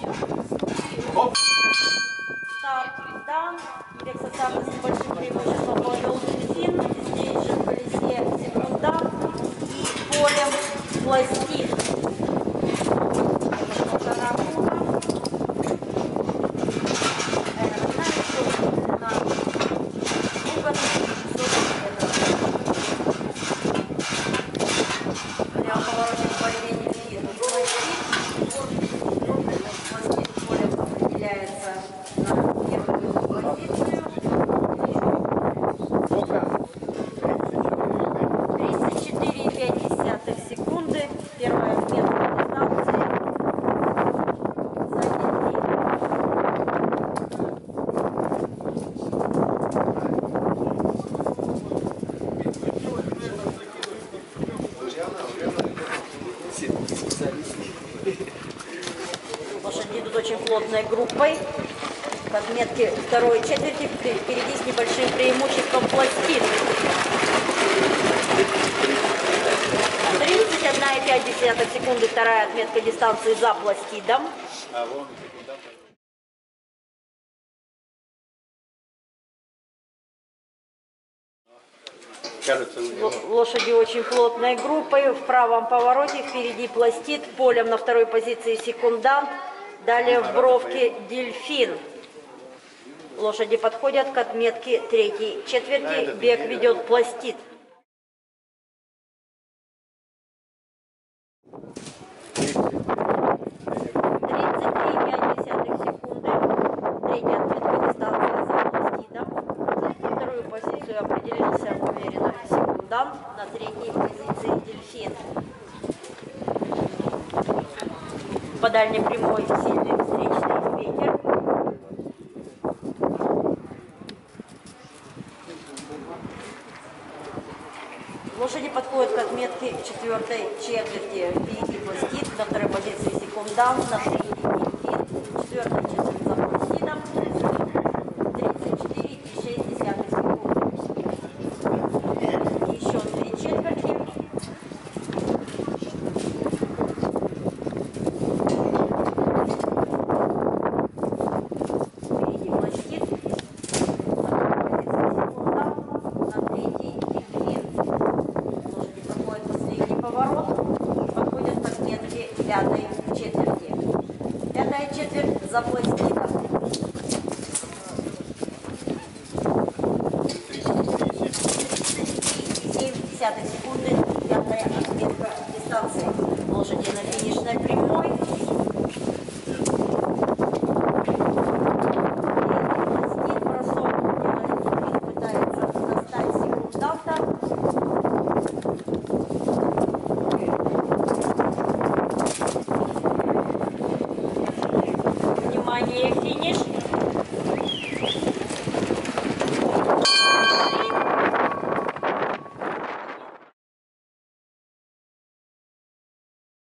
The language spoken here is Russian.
Старт дан. Бег со старта с небольшим преимуществом повел Дельфин. Здесь же в колесе секундант и полем пластин. Лошади идут очень плотной группой. К отметке второй четверти впереди с небольшим преимуществом пластин. 31,5 секунды вторая отметка дистанции за пластидом. Лошади очень плотной группой. В правом повороте впереди пластид, полем на второй позиции секундант. Далее в бровке Дельфин. Лошади подходят к отметке третьей четверти. Бег ведет пластид. Определился уверенно секундант, на третьей позиции Дельфин. По дальней прямой сильный встречный ветер. Лошади подходят к отметке четвертой четверти. Впереди пластид, на второй позиции секундант, на третьей Дельфин, четвертая четверть за пластидом. 34,6 секунды. Еще две четверти. Впереди пластид. На третий Дельфин. Лошади проходят последний поворот и подходят к отметке пятой четверти. Пятая четверть за пластид.